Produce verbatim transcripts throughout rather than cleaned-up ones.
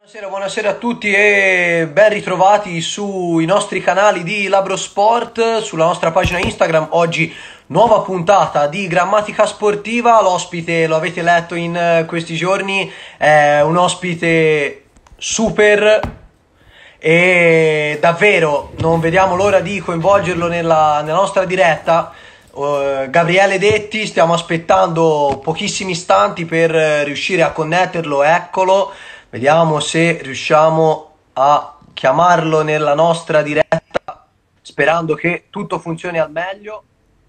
Buonasera, buonasera a tutti e ben ritrovati sui nostri canali di Labro Sport, sulla nostra pagina Instagram. Oggi nuova puntata di Grammatica Sportiva. L'ospite, lo avete letto in eh, questi giorni, è un ospite super e davvero non vediamo l'ora di coinvolgerlo nella, nella nostra diretta. Uh, Gabriele Detti, stiamo aspettando pochissimi istanti per eh, riuscire a connetterlo, eccolo. Vediamo se riusciamo a chiamarlo nella nostra diretta, sperando che tutto funzioni al meglio,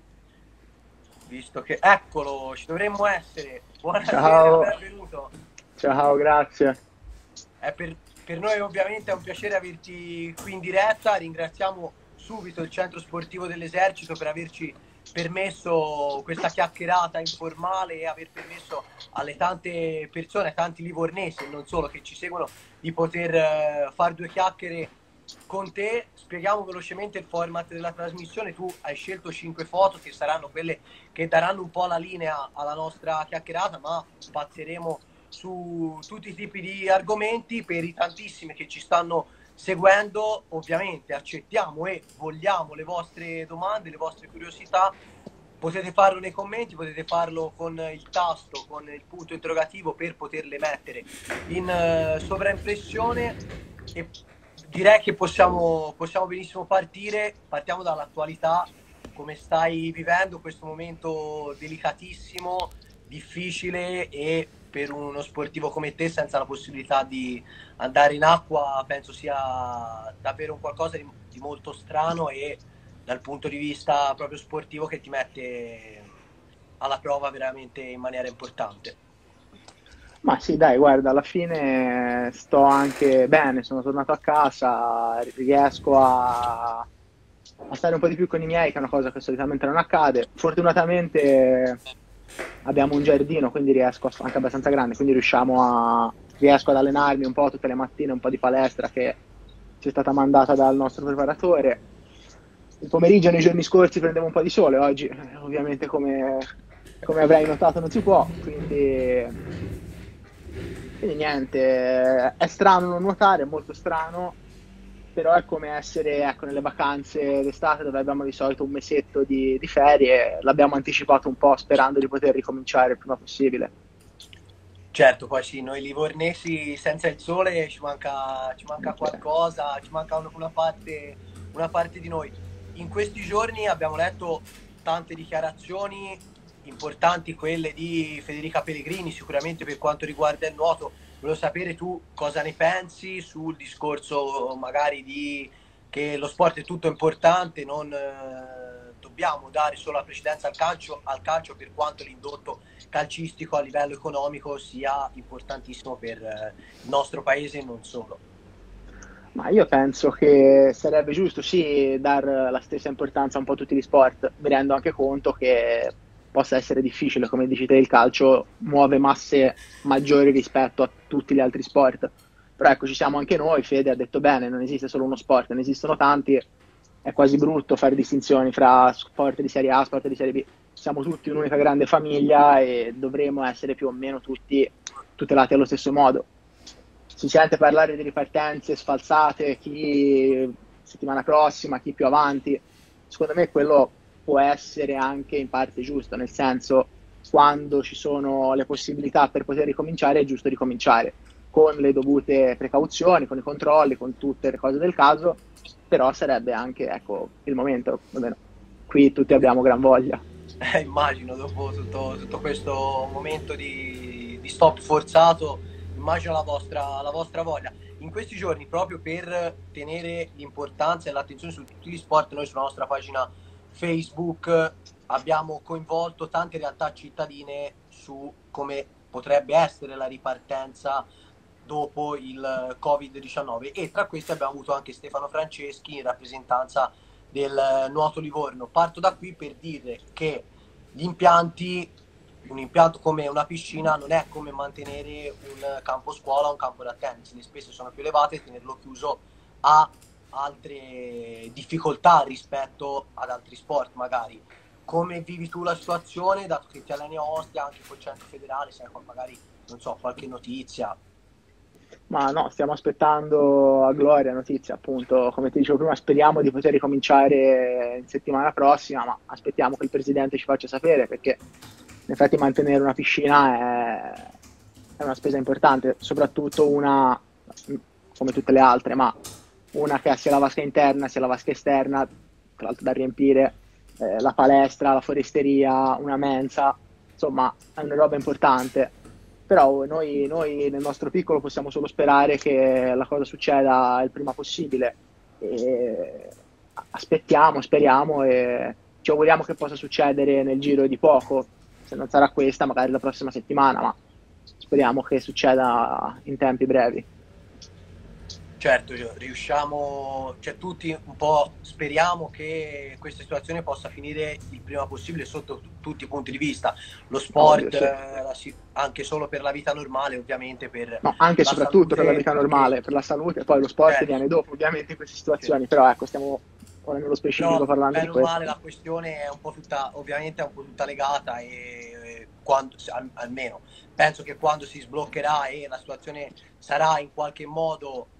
visto che eccolo, ci dovremmo essere. Buonasera, Ciao, benvenuto. ciao, grazie. È per, per noi ovviamente è un piacere averti qui in diretta. Ringraziamo subito il Centro Sportivo dell'Esercito per averci permesso questa chiacchierata informale e aver permesso alle tante persone, ai tanti livornesi e non solo che ci seguono, di poter eh, fare due chiacchiere con te. Spieghiamo velocemente il format della trasmissione. Tu hai scelto cinque foto che saranno quelle che daranno un po' la linea alla nostra chiacchierata, ma spazieremo su tutti i tipi di argomenti. Per i tantissimi che ci stanno seguendo, ovviamente accettiamo e vogliamo le vostre domande, le vostre curiosità. Potete farlo nei commenti, potete farlo con il tasto, con il punto interrogativo per poterle mettere in uh, sovraimpressione. E direi che possiamo, possiamo benissimo partire. Partiamo dall'attualità. Come stai vivendo questo momento delicatissimo, difficile, e per uno sportivo come te senza la possibilità di andare in acqua penso sia davvero un qualcosa di, di molto strano, e dal punto di vista proprio sportivo che ti mette alla prova veramente in maniera importante. Ma sì, dai, guarda, alla fine sto anche bene, sono tornato a casa, riesco a, a stare un po' di più con i miei, che è una cosa che solitamente non accade. Fortunatamente abbiamo un giardino, quindi riesco a, anche abbastanza grande, quindi riusciamo a, riesco ad allenarmi un po' tutte le mattine, un po' di palestra che ci è stata mandata dal nostro preparatore. Il pomeriggio nei giorni scorsi prendevo un po' di sole, oggi eh, ovviamente come, come avrai notato non si può, quindi, quindi niente, è strano non nuotare, è molto strano, però è come essere ecco, nelle vacanze d'estate dove abbiamo di solito un mesetto di, di ferie, l'abbiamo anticipato un po' sperando di poter ricominciare il prima possibile. Certo, poi sì, noi livornesi senza il sole ci manca, ci manca Cioè, qualcosa, ci manca un- una parte, una parte di noi. In questi giorni abbiamo letto tante dichiarazioni importanti, quelle di Federica Pellegrini, sicuramente per quanto riguarda il nuoto. Volevo sapere tu cosa ne pensi sul discorso magari di che lo sport è tutto importante, non eh, dobbiamo dare solo la precedenza al calcio, al calcio per quanto l'indotto calcistico a livello economico sia importantissimo per eh, il nostro paese e non solo. ma io penso che sarebbe giusto sì dar la stessa importanza un po' a tutti gli sport. Mi rendo anche conto che possa essere difficile, come dici te, il calcio muove masse maggiori rispetto a tutti gli altri sport. Però ecco, ci siamo anche noi, Fede ha detto bene, non esiste solo uno sport, ne esistono tanti, è quasi brutto fare distinzioni fra sport di serie A, sport di serie B. Siamo tutti un'unica grande famiglia e dovremo essere più o meno tutti tutelati allo stesso modo. Si sente parlare di ripartenze sfalsate, chi settimana prossima, chi più avanti. Secondo me quello può essere anche in parte giusto, nel senso quando ci sono le possibilità per poter ricominciare è giusto ricominciare con le dovute precauzioni, con i controlli, con tutte le cose del caso, però sarebbe anche ecco, il momento, almeno qui tutti abbiamo gran voglia. Eh, immagino dopo tutto, tutto questo momento di, di stop forzato, immagino la vostra, la vostra voglia. In questi giorni, proprio per tenere l'importanza e l'attenzione su tutti gli sport, noi sulla nostra pagina Facebook abbiamo coinvolto tante realtà cittadine su come potrebbe essere la ripartenza dopo il covid diciannove, e tra questi abbiamo avuto anche Stefano Franceschi in rappresentanza del Nuoto Livorno. Parto da qui per dire che gli impianti, un impianto come una piscina non è come mantenere un campo scuola o un campo da tennis, le spese sono più elevate e tenerlo chiuso ha altre difficoltà rispetto ad altri sport magari. Come vivi tu la situazione, dato che ti alleni a Ostia anche col centro federale, sai magari, non so, qualche notizia? Ma no, stiamo aspettando a gloria notizia, appunto, come ti dicevo prima, speriamo di poter ricominciare in settimana prossima, ma aspettiamo che il presidente ci faccia sapere, perché in effetti mantenere una piscina è, è una spesa importante, soprattutto una, come tutte le altre, ma una che ha sia la vasca interna sia la vasca esterna, tra l'altro da riempire, eh, la palestra, la foresteria, una mensa, insomma è una roba importante. Però noi, noi nel nostro piccolo possiamo solo sperare che la cosa succeda il prima possibile. E aspettiamo, speriamo e ci auguriamo che possa succedere nel giro di poco. Se non sarà questa, magari la prossima settimana, ma speriamo che succeda in tempi brevi. Certo, riusciamo, cioè tutti un po' speriamo che questa situazione possa finire il prima possibile sotto t- tutti i punti di vista. Lo Ovvio, sport, sì. eh, la si- anche solo per la vita normale, ovviamente per No, anche e la soprattutto per la salute vita e normale, per la salute, poi lo sport certo, viene dopo, ovviamente, in queste sì. situazioni, però ecco, stiamo ora nello Però specifico parlando di bene o male questo. la questione è un po' tutta, ovviamente è un po' tutta legata e, e quando, al- almeno penso che quando si sbloccherà e la situazione sarà in qualche modo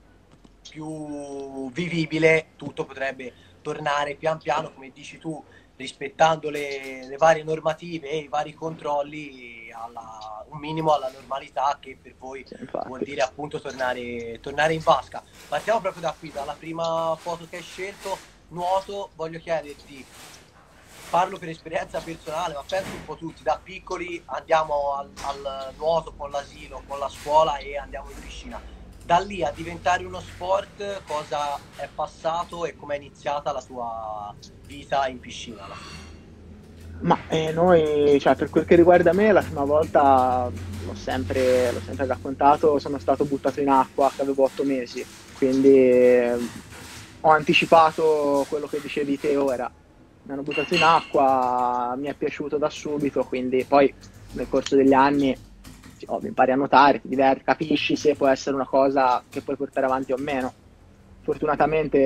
più vivibile, tutto potrebbe tornare pian piano, come dici tu, rispettando le, le varie normative e i vari controlli, alla, un minimo alla normalità che per voi Sì, vuol infatti. dire appunto tornare, tornare in vasca. Partiamo proprio da qui, dalla prima foto che hai scelto, nuoto. Voglio chiederti, parlo per esperienza personale, ma penso un po' tutti, da piccoli andiamo al, al nuoto con l'asilo, con la scuola e andiamo in piscina. Da lì a diventare uno sport, cosa è passato e com'è iniziata la tua vita in piscina alla fine? Ma eh, noi, cioè, per quel che riguarda me, la prima volta l'ho sempre, l'ho sempre raccontato, sono stato buttato in acqua che avevo otto mesi, quindi eh, ho anticipato quello che dicevi te ora. Mi hanno buttato in acqua, mi è piaciuto da subito, quindi poi nel corso degli anni sì, ovvio, impari a nuotare, ti diverti, capisci se può essere una cosa che puoi portare avanti o meno. Fortunatamente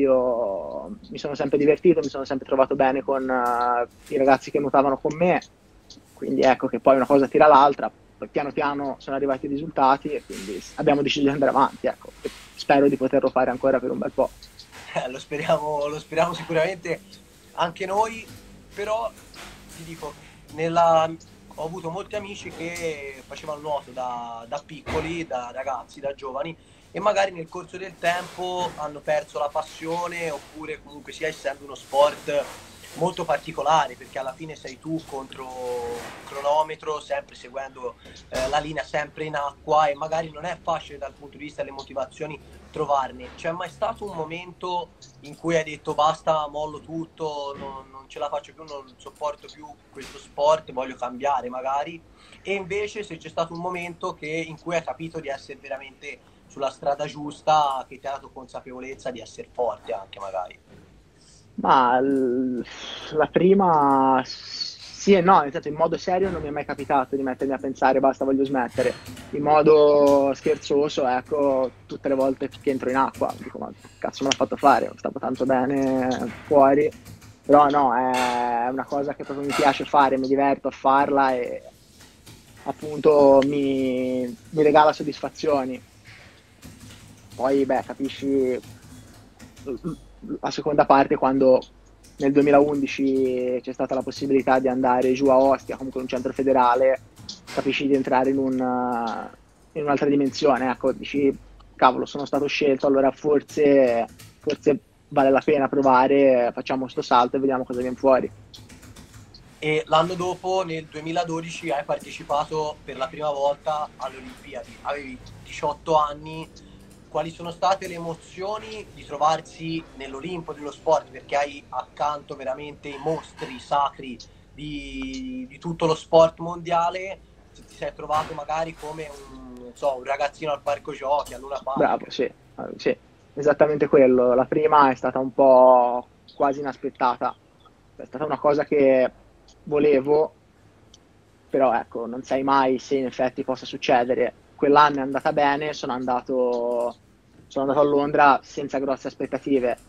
io mi sono sempre divertito, mi sono sempre trovato bene con uh, i ragazzi che nuotavano con me, quindi ecco che poi una cosa tira l'altra, poi piano piano sono arrivati i risultati e quindi abbiamo deciso di andare avanti, ecco, e spero di poterlo fare ancora per un bel po'. Eh, lo speriamo, lo speriamo sicuramente anche noi, però ti dico, nella, ho avuto molti amici che facevano nuoto da, da piccoli, da ragazzi, da giovani, e magari nel corso del tempo hanno perso la passione, oppure comunque sia essendo uno sport molto particolare, perché alla fine sei tu contro un cronometro, sempre seguendo eh, la linea, sempre in acqua, e magari non è facile dal punto di vista delle motivazioni trovarne. C'è mai stato un momento in cui hai detto basta, mollo tutto, non, non ce la faccio più, non sopporto più questo sport, voglio cambiare magari? E invece se c'è stato un momento che, in cui hai capito di essere veramente sulla strada giusta, che ti ha dato consapevolezza di essere forte anche magari? Ma l- la prima sì e no, nel senso in modo serio non mi è mai capitato di mettermi a pensare basta, voglio smettere. In modo scherzoso, ecco, tutte le volte che entro in acqua, dico ma che cazzo me l'ha fatto fare, stavo tanto bene fuori. Però no, è una cosa che proprio mi piace fare, mi diverto a farla e appunto mi, mi regala soddisfazioni. Poi, beh, capisci la seconda parte quando nel duemilaundici c'è stata la possibilità di andare giù a Ostia, comunque in un centro federale, capisci di entrare in, un, in un'altra dimensione, ecco, dici, cavolo, sono stato scelto, allora forse, forse vale la pena provare, facciamo sto salto e vediamo cosa viene fuori. E l'anno dopo, nel duemiladodici, hai partecipato per la prima volta alle Olimpiadi. Avevi diciotto anni. Quali sono state le emozioni di trovarsi nell'Olimpo dello sport? Perché hai accanto veramente i mostri sacri di, di tutto lo sport mondiale. Se ti sei trovato magari come un, non so, un ragazzino al parco giochi, a Luna Bravo, Park. sì, eh, sì, esattamente quello. La prima è stata un po' quasi inaspettata, è stata una cosa che volevo, però ecco, non sai mai se in effetti possa succedere. Quell'anno è andata bene, sono andato, sono andato a Londra senza grosse aspettative.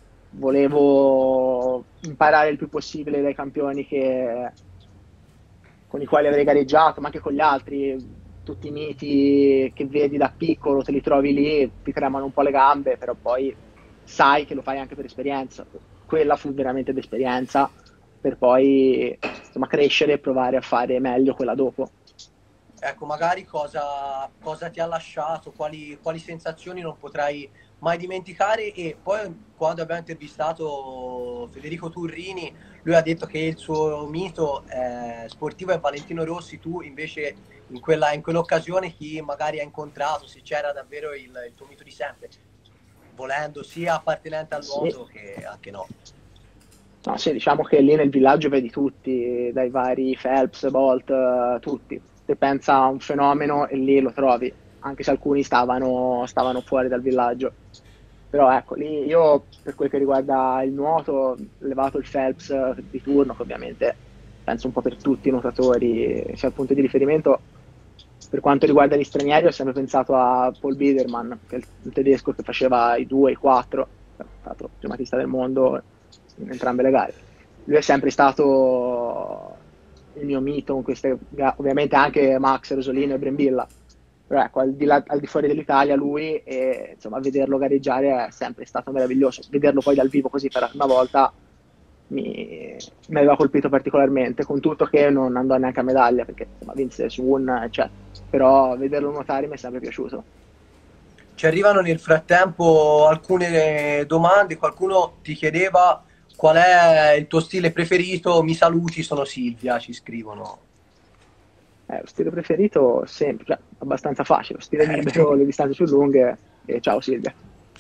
Volevo imparare il più possibile dai campioni che- con i quali avrei gareggiato, ma anche con gli altri. tutti i miti che vedi da piccolo, te li trovi lì, ti tremano un po' le gambe, però poi sai che lo fai anche per esperienza. Quella fu veramente d'esperienza per poi insomma crescere e provare a fare meglio quella dopo. Ecco, magari cosa, cosa ti ha lasciato, quali, quali sensazioni non potrai mai dimenticare. E poi quando abbiamo intervistato Federico Turrini, lui ha detto che il suo mito eh, sportivo è Valentino Rossi. Tu invece in quella, in quell'occasione chi magari ha incontrato, se c'era davvero il, il tuo mito di sempre, volendo sia appartenente al Sì. nuoto che anche no. No, sì, diciamo che lì nel villaggio vedi tutti, dai vari Phelps, Bolt, eh, tutti. Se pensa a un fenomeno e lì lo trovi, anche se alcuni stavano, stavano fuori dal villaggio. Però ecco, lì io per quel che riguarda il nuoto, ho levato il Phelps eh, di turno, che ovviamente penso un po' per tutti i nuotatori sia il punto di riferimento. Per quanto riguarda gli stranieri, ho sempre pensato a Paul Biederman, che è il il tedesco che faceva i due, i quattro, è stato primatista del mondo in entrambe le gare. Lui è sempre stato il mio mito in queste gare, ovviamente anche Max, Rosolino e Brembilla, però ecco, al di, là, al di fuori dell'Italia lui, e insomma, vederlo gareggiare è sempre stato meraviglioso. Vederlo poi dal vivo così per la prima volta mi, mi aveva colpito particolarmente, con tutto che non andò neanche a medaglia, perché insomma, vinse su un, eccetera. Però vederlo nuotare mi è sempre piaciuto. Ci arrivano nel frattempo alcune domande, qualcuno ti chiedeva qual è il tuo stile preferito, mi saluti, sono Silvia, ci scrivono. Eh, lo stile preferito, sempre, cioè, abbastanza facile, lo stile libero, Ecco. le distanze più lunghe, e ciao Silvia.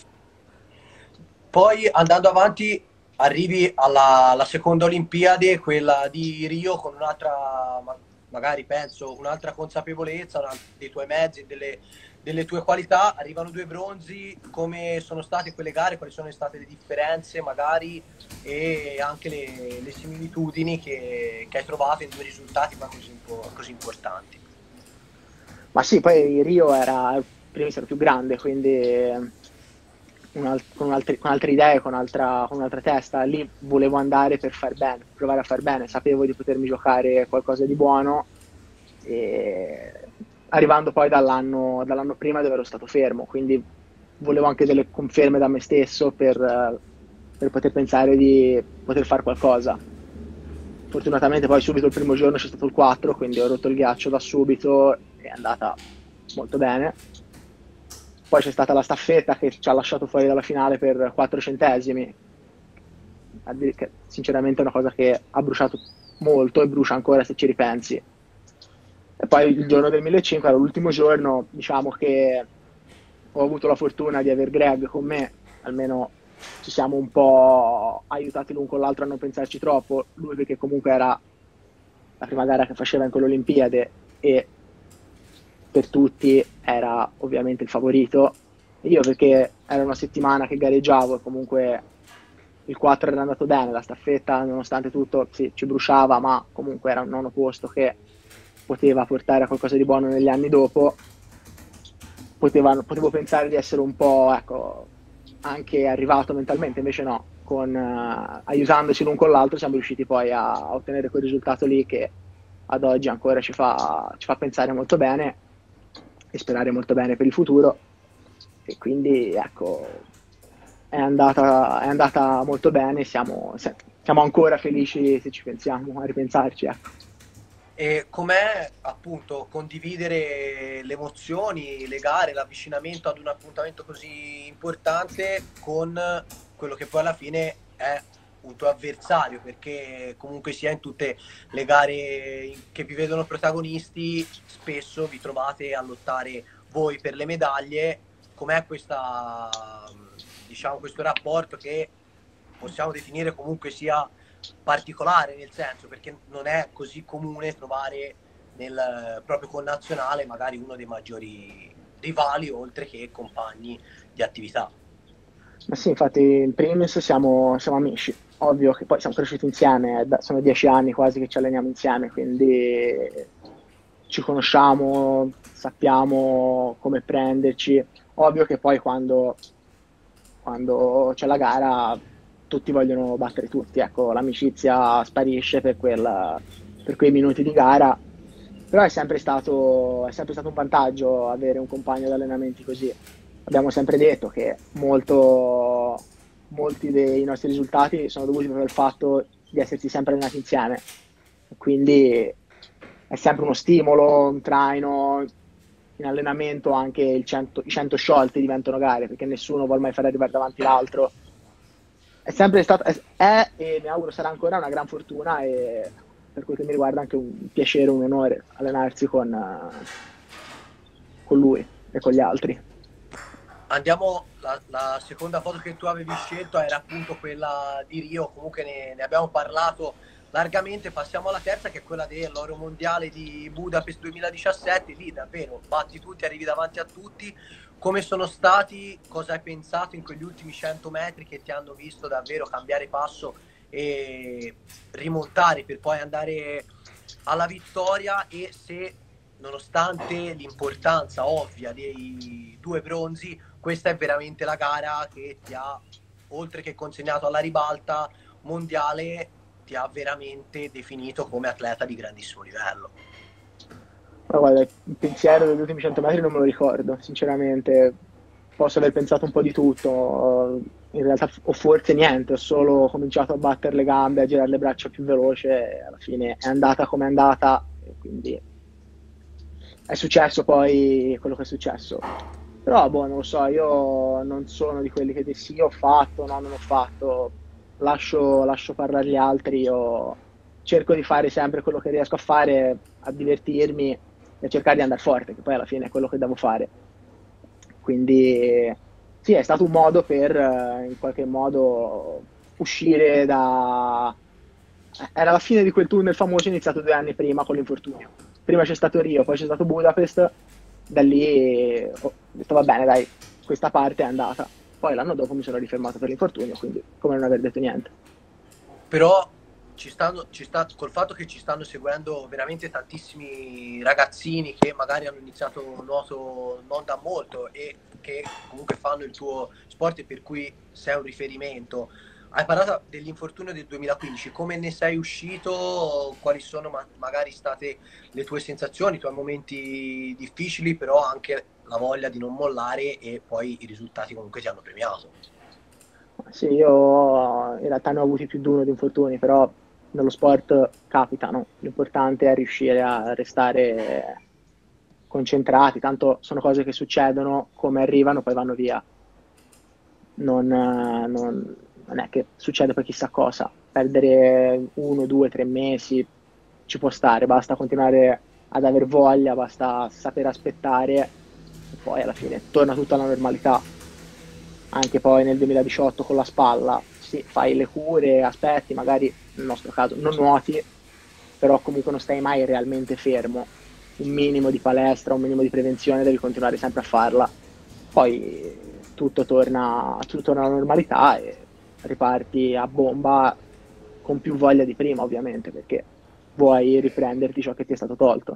Poi andando avanti arrivi alla, alla seconda Olimpiade, quella di Rio, con un'altra, ma- magari penso, un'altra consapevolezza una- dei tuoi mezzi, delle, delle tue qualità. Arrivano due bronzi, come sono state quelle gare, quali sono state le differenze magari e anche le, le similitudini che, che hai trovato in due risultati poi così, impo- così importanti. Ma sì, poi Rio era, prima era più grande, quindi un al- con, altri- con altre idee, con, altra, con un'altra testa. Lì volevo andare per far bene, provare a far bene, sapevo di potermi giocare qualcosa di buono, e arrivando poi dall'anno, dall'anno prima dove ero stato fermo, quindi volevo anche delle conferme da me stesso per, eh, per poter pensare di poter fare qualcosa. Fortunatamente poi subito il primo giorno c'è stato il quattro, quindi ho rotto il ghiaccio da subito, è andata molto bene. Poi c'è stata la staffetta che ci ha lasciato fuori dalla finale per quattro centesimi, che sinceramente è una cosa che ha bruciato molto e brucia ancora se ci ripensi. E poi il giorno del millecinquecento era l'ultimo giorno, diciamo che ho avuto la fortuna di aver Greg con me, almeno ci siamo un po' aiutati l'un con l'altro a non pensarci troppo, lui perché comunque era la prima gara che faceva in quell'Olimpiade e per tutti era ovviamente il favorito. Io perché era una settimana che gareggiavo e comunque il quattro era andato bene, la staffetta nonostante tutto sì, ci bruciava, ma comunque era un nono posto che poteva portare a qualcosa di buono negli anni dopo. Poteva, potevo pensare di essere un po', ecco, anche arrivato mentalmente, invece no, con, eh, aiutandoci l'un con l'altro siamo riusciti poi a, a ottenere quel risultato lì che ad oggi ancora ci fa, ci fa pensare molto bene e sperare molto bene per il futuro. E quindi ecco, è andata, è andata molto bene, siamo, se- siamo ancora felici se ci pensiamo a ripensarci, ecco. E com'è appunto condividere le emozioni, le gare, l'avvicinamento ad un appuntamento così importante con quello che poi alla fine è un tuo avversario, perché comunque sia in tutte le gare in- che vi vedono protagonisti, spesso vi trovate a lottare voi per le medaglie. Com'è questa, diciamo, questo rapporto che possiamo definire comunque sia particolare, nel senso perché non è così comune trovare nel eh, proprio connazionale magari uno dei maggiori rivali oltre che compagni di attività. Ma sì, infatti in primis siamo, siamo amici, ovvio che poi siamo cresciuti insieme, da- sono dieci anni quasi che ci alleniamo insieme, quindi ci conosciamo, sappiamo come prenderci. Ovvio che poi quando, quando c'è la gara tutti vogliono battere tutti, ecco, l'amicizia sparisce per, quel, per quei minuti di gara, Però è sempre stato, è sempre stato un vantaggio avere un compagno di allenamenti così. Abbiamo sempre detto che molto, molti dei nostri risultati sono dovuti proprio al fatto di esserci sempre allenati insieme. Quindi è sempre uno stimolo, un traino. In allenamento anche il cento, i cento sciolti diventano gare, perché nessuno vuole mai fare arrivare davanti l'altro. È sempre stata, è, è, e mi auguro sarà ancora una gran fortuna e per quel che mi riguarda anche un piacere, un onore allenarsi con, eh, con lui e con gli altri. Andiamo, la, la seconda foto che tu avevi scelto era appunto quella di Rio, comunque ne, ne abbiamo parlato largamente. Passiamo alla terza, che è quella dell'oro mondiale di Budapest duemiladiciassette. Lì davvero batti tutti, arrivi davanti a tutti. Come sono stati, cosa hai pensato in quegli ultimi cento metri che ti hanno visto davvero cambiare passo e rimontare per poi andare alla vittoria? E se, nonostante l'importanza ovvia dei due bronzi, questa è veramente la gara che ti ha, oltre che consegnato alla ribalta mondiale, ti ha veramente definito come atleta di grandissimo livello. Ma guarda, il pensiero degli ultimi cento metri non me lo ricordo, sinceramente. Posso aver pensato un po' di tutto, in realtà, o forse niente, ho solo cominciato a battere le gambe, a girare le braccia più veloce e alla fine è andata come è andata, e quindi è successo poi quello che è successo. Però, boh, non lo so, io non sono di quelli che dicono sì, ho fatto, no, non ho fatto, lascio, lascio parlare gli altri, io cerco di fare sempre quello che riesco a fare, a divertirmi e a cercare di andare forte, che poi alla fine è quello che devo fare. Quindi sì, è stato un modo per eh, in qualche modo uscire da... Era la fine di quel tunnel famoso iniziato due anni prima con l'infortunio. Prima c'è stato Rio, poi c'è stato Budapest, da lì ho detto va bene, dai, questa parte è andata. Poi l'anno dopo mi sono rifermato per l'infortunio, quindi come non aver detto niente. Però ci stanno, ci sta, col fatto che ci stanno seguendo veramente tantissimi ragazzini che magari hanno iniziato nuoto non da molto e che comunque fanno il tuo sport e per cui sei un riferimento. Hai parlato dell'infortunio del duemilaquindici, come ne sei uscito? Quali sono ma- magari state le tue sensazioni, i tuoi momenti difficili, però anche la voglia di non mollare e poi i risultati comunque ti hanno premiato. Sì, io in realtà ne ho avuti più di uno di infortuni, però nello sport capitano. L'importante è riuscire a restare concentrati, tanto sono cose che succedono, come arrivano, poi vanno via. Non, eh, non- non è che succede per chissà cosa. Perdere uno, due, tre mesi ci può stare, basta continuare ad aver voglia, basta saper aspettare e poi alla fine torna tutta alla normalità. Anche poi nel duemiladiciotto con la spalla, sì, fai le cure, aspetti, magari nel nostro caso non nuoti, però comunque non stai mai realmente fermo. Un minimo di palestra, un minimo di prevenzione devi continuare sempre a farla. Poi tutto torna, tutto torna alla normalità e riparti a bomba con più voglia di prima, ovviamente, perché vuoi riprenderti ciò che ti è stato tolto.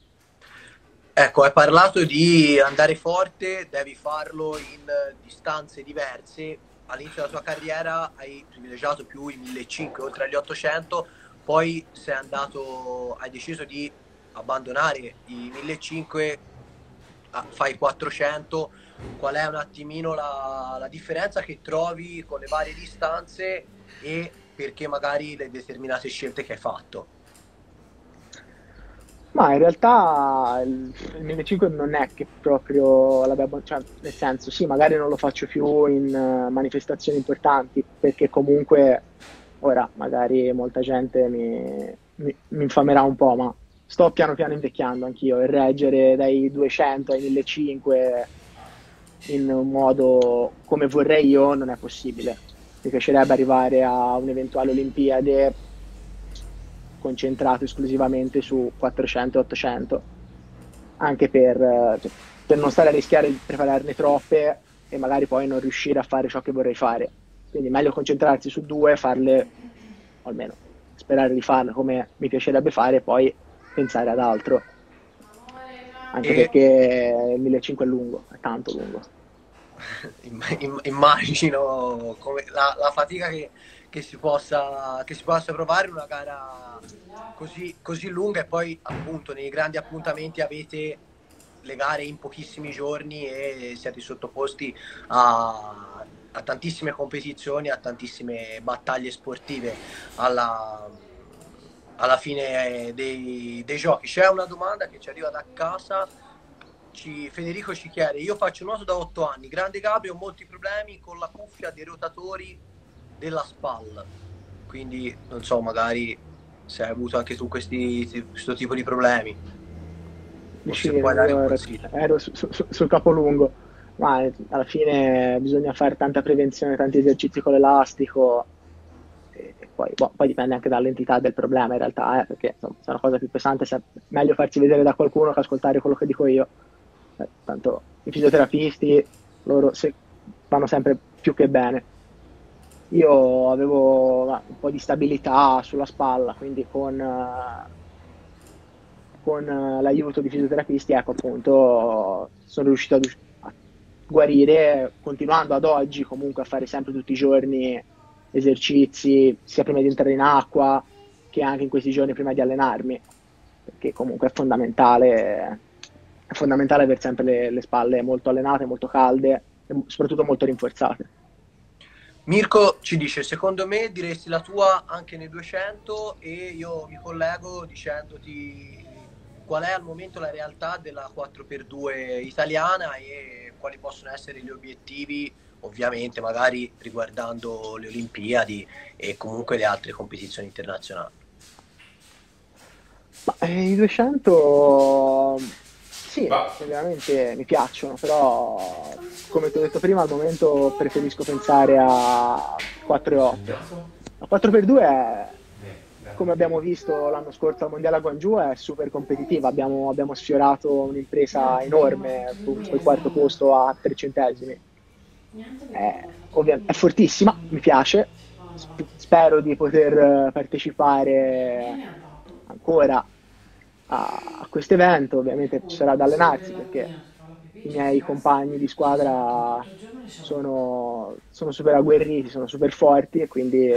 Ecco, hai parlato di andare forte, devi farlo in distanze diverse. All'inizio della tua carriera hai privilegiato più i millecinquecento oltre agli ottocento, poi sei andato, hai deciso di abbandonare i millecinquecento, ah, fai quattrocento. Qual è un attimino la, la differenza che trovi con le varie distanze e perché magari le determinate scelte che hai fatto? Ma in realtà il, il millecinquecento non è che proprio l'abbia, cioè, nel senso, sì, magari non lo faccio più in eh, manifestazioni importanti, perché comunque ora magari molta gente mi, mi, mi infamerà un po', ma sto piano piano invecchiando anch'io e reggere dai duecento ai millecinquecento in un modo come vorrei io non è possibile. Mi piacerebbe arrivare a un'eventuale Olimpiade concentrato esclusivamente su quattrocento e ottocento, anche per, eh, cioè, per non stare a rischiare di prepararne troppe e magari poi non riuscire a fare ciò che vorrei fare. Quindi meglio concentrarsi su due, farle, o almeno sperare di farle come mi piacerebbe fare e poi pensare ad altro. Anche E perché il millecinquecento è lungo, è tanto lungo. Immagino come la, la fatica che, che, si possa, che si possa provare in una gara così, così lunga, e poi appunto nei grandi appuntamenti avete le gare in pochissimi giorni e siete sottoposti a, a tantissime competizioni, a tantissime battaglie sportive alla, alla fine dei, dei giochi. C'è una domanda che ci arriva da casa. Ci, Federico ci chiede: io faccio nuoto da otto anni, grande Gabri, ho molti problemi con la cuffia dei rotatori della spalla, quindi non so, magari se hai avuto anche tu questi, questo tipo di problemi, o se Vicino, puoi dare un io ero, consiglio. ero su, su, sul capolungo, ma alla fine bisogna fare tanta prevenzione, tanti esercizi con l'elastico, e poi, boh, poi dipende anche dall'entità del problema in realtà, eh, perché insomma, se è una cosa più pesante è meglio farsi vedere da qualcuno che ascoltare quello che dico io. Eh, tanto i fisioterapisti, loro se, vanno sempre più che bene. Io avevo ma, un po' di stabilità sulla spalla, quindi con, eh, con eh, l'aiuto di fisioterapisti, ecco appunto, sono riuscito ad us- a guarire, continuando ad oggi comunque a fare sempre tutti i giorni esercizi, sia prima di entrare in acqua che anche in questi giorni prima di allenarmi, perché comunque è fondamentale, è fondamentale avere sempre le, le spalle molto allenate, molto calde e soprattutto molto rinforzate. Mirko ci dice: secondo me diresti la tua anche nei duecento, e io mi collego dicendoti qual è al momento la realtà della quattro per due italiana e quali possono essere gli obiettivi, ovviamente magari riguardando le Olimpiadi e comunque le altre competizioni internazionali. Ma, eh, i duecento sì, Va. ovviamente mi piacciono, però come ti ho detto prima, al momento preferisco pensare a quattro e otto. La quattro per due è, come abbiamo visto l'anno scorso al Mondiale a Guangzhou, è super competitiva. Abbiamo, abbiamo sfiorato un'impresa enorme con quel quarto posto a tre centesimi. È, ovvia- è fortissima, mi piace. Sp- spero di poter eh, partecipare ancora a, a questo evento. Ovviamente ci sarà da allenarsi perché i miei compagni di squadra sono, sono super agguerriti, sono super forti, e quindi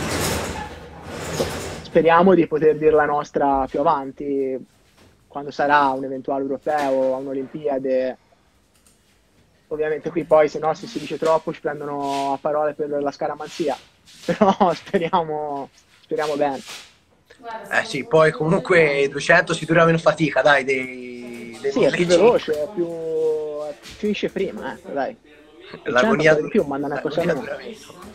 speriamo di poter dire la nostra più avanti, quando sarà un eventuale europeo o un'Olimpiade. Ovviamente qui poi se no, se si dice troppo ci prendono a parole per la scaramanzia, però speriamo, speriamo bene. Eh sì, poi comunque i duecento si dura meno fatica, dai, dei, dei Sì, è più millecinquecento. veloce, è più... finisce prima, ecco, dai. duecento L'agonia ancora di dura, più, ma non è cosa l'agonia meno. dura meno.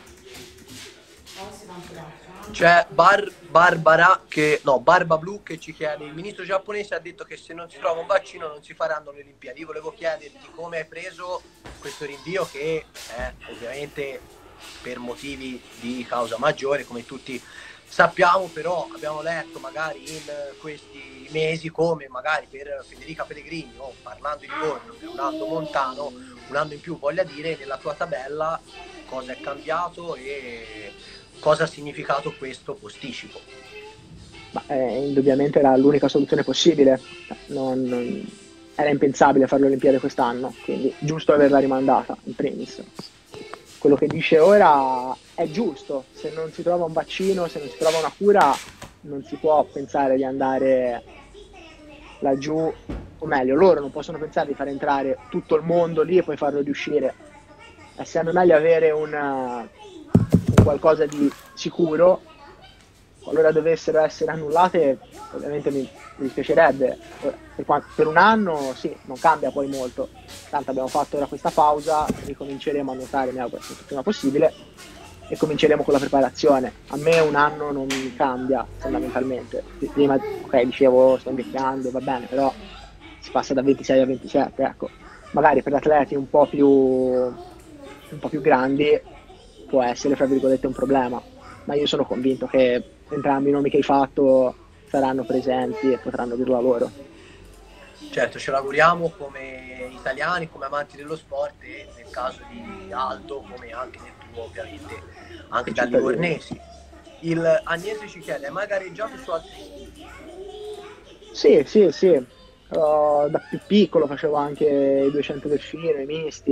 C'è Bar Barbara che no, Barba Blu che ci chiede: il ministro giapponese ha detto che se non si trova un vaccino non si faranno le Olimpiadi. Io volevo chiederti come hai preso questo rinvio, che è ovviamente per motivi di causa maggiore, come tutti sappiamo, però abbiamo letto magari in questi mesi come magari per Federica Pellegrini, o parlando di Livorno, per un anno Montano, un anno in più, voglia dire, nella tua tabella cosa è cambiato e cosa ha significato questo posticipo. Ma eh, indubbiamente era l'unica soluzione possibile. Non, non- era impensabile fare l'Olimpiade quest'anno, quindi giusto averla rimandata in primis. Quello che dice ora è giusto: se non si trova un vaccino, se non si trova una cura, non si può pensare di andare laggiù, o meglio, loro non possono pensare di far entrare tutto il mondo lì e poi farlo riuscire. È sempre meglio avere una- un qualcosa di sicuro. Qualora dovessero essere annullate, ovviamente mi, mi dispiacerebbe. Per, qua- per un anno sì, non cambia poi molto. Tanto abbiamo fatto ora questa pausa, ricominceremo a nuotare, mi auguro, il prima possibile, e cominceremo con la preparazione. A me un anno non mi cambia fondamentalmente. Prima, ok, dicevo sto invecchiando, va bene, però si passa da ventisei a ventisette, ecco. Magari per atleti un po' più, un po' più grandi può essere, fra virgolette, un problema, ma io sono convinto che entrambi i nomi che hai fatto saranno presenti e potranno dirlo a loro. Certo, ce l'auguriamo come italiani, come amanti dello sport, e nel caso di Aldo, come anche nel tuo ovviamente, anche I da cittadini. livornesi. Il Agnese ci chiede: hai mai gareggiato su altri stili? Sì, sì, sì. Uh, da più piccolo facevo anche i duecento delfino, i misti,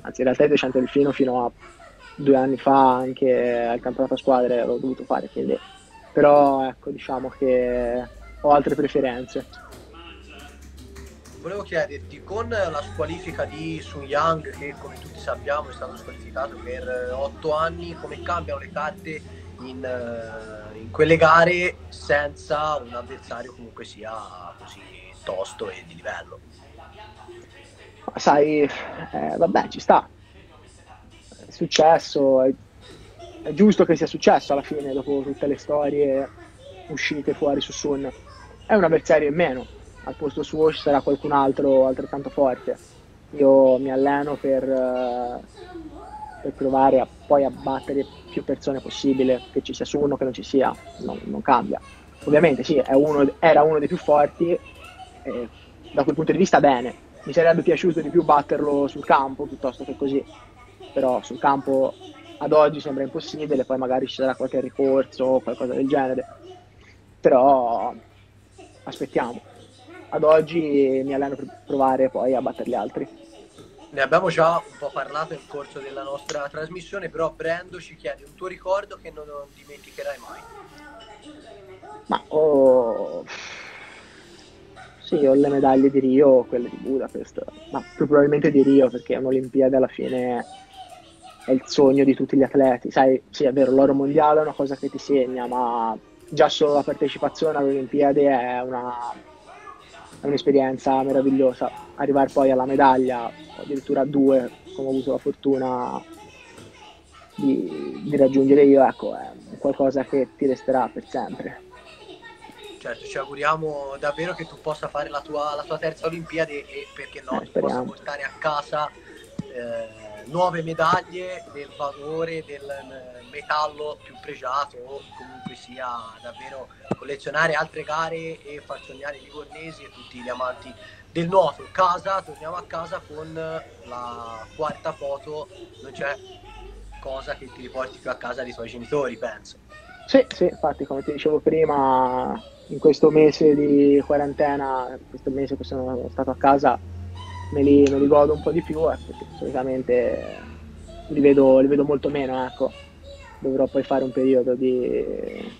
anzi in realtà il duecento delfino fino a due anni fa anche al campionato a squadre l'ho dovuto fare, quindi però ecco, diciamo che ho altre preferenze. Volevo chiederti, con la squalifica di Sun Yang, che come tutti sappiamo è stato squalificato per otto anni, come cambiano le carte in, eh, in quelle gare senza un avversario comunque sia così tosto e di livello? Ma sai, eh, vabbè, ci sta, è successo, è, è giusto che sia successo alla fine, dopo tutte le storie uscite fuori su Sun. È un avversario in meno, al posto suo ci sarà qualcun altro altrettanto forte. Io mi alleno per, eh, per provare a poi a battere più persone possibile, che ci sia su uno che non ci sia, non, non cambia. Ovviamente sì, è uno, era uno dei più forti, e da quel punto di vista bene. Mi sarebbe piaciuto di più batterlo sul campo piuttosto che così, però sul campo ad oggi sembra impossibile, poi magari ci sarà qualche ricorso o qualcosa del genere, però aspettiamo. Ad oggi mi alleno per provare poi a battere gli altri. Ne abbiamo già un po' parlato nel corso della nostra trasmissione, però Brando ci chiede un tuo ricordo che non dimenticherai mai. Ma ho... Sì, ho le medaglie di Rio, quelle di Budapest, ma più probabilmente di Rio perché un'Olimpiade alla fine è il sogno di tutti gli atleti. Sai, sì, è vero, l'oro mondiale è una cosa che ti segna, ma già solo la partecipazione alle Olimpiadi è una, è un'esperienza meravigliosa. Arrivare poi alla medaglia, o addirittura a due, come ho avuto la fortuna di, di raggiungere io, ecco, è qualcosa che ti resterà per sempre. Certo, ci auguriamo davvero che tu possa fare la tua, la tua terza Olimpiade e perché no, Eh, tu possa speriamo. portare a casa eh, nuove medaglie del valore del metallo più pregiato o comunque sia davvero collezionare altre gare e far sognare i livornesi e tutti gli amanti del nuoto. Casa, torniamo a casa con la quarta foto, non c'è cosa che ti riporti più a casa dei tuoi genitori, penso. Sì, sì, infatti come ti dicevo prima, in questo mese di quarantena, questo mese che sono stato a casa, me li, me li godo un po' di più, eh, perché solitamente li vedo, li vedo molto meno, ecco. Dovrò poi fare un periodo di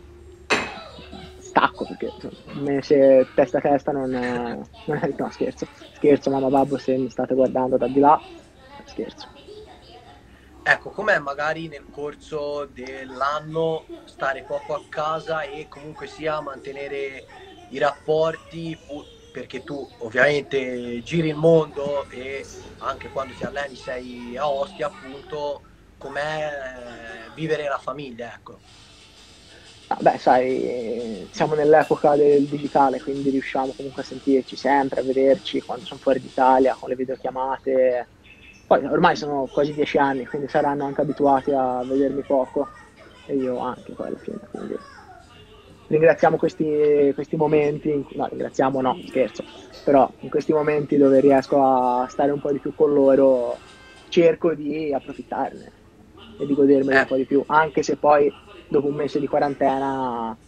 stacco, perché insomma, un mese testa a testa non è, non è... No, scherzo, scherzo, mamma, babbo, se mi state guardando da di là, scherzo. Ecco, com'è magari nel corso dell'anno stare poco a casa e comunque sia mantenere i rapporti, perché tu ovviamente giri il mondo e anche quando ti alleni sei a Ostia, appunto, com'è vivere la famiglia, ecco. Ah, beh, sai, siamo nell'epoca del digitale, quindi riusciamo comunque a sentirci sempre, a vederci quando sono fuori d'Italia, con le videochiamate. Poi ormai sono quasi dieci anni, quindi saranno anche abituati a vedermi poco, e io anche poi alla fine. Quindi ringraziamo questi, questi momenti, in cui- no, ringraziamo no, scherzo, però in questi momenti dove riesco a stare un po' di più con loro, cerco di approfittarne e di godermeli un Eh, po' di più, anche se poi dopo un mese di quarantena,